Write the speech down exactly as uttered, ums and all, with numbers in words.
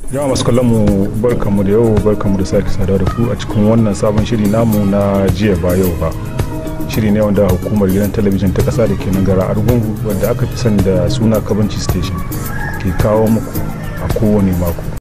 Jama'a masu kallon mu barkamu da yau barkamu da sake saduwa da ku a cikin wannan sabon shiri namu na jiya ba yau ba. Shiri ne wanda hukumar gidan talabijin ta kasa da ke nan gara Argungu wanda aka fi sani da suna Kabanci Station ke kawo muku a kowane mako.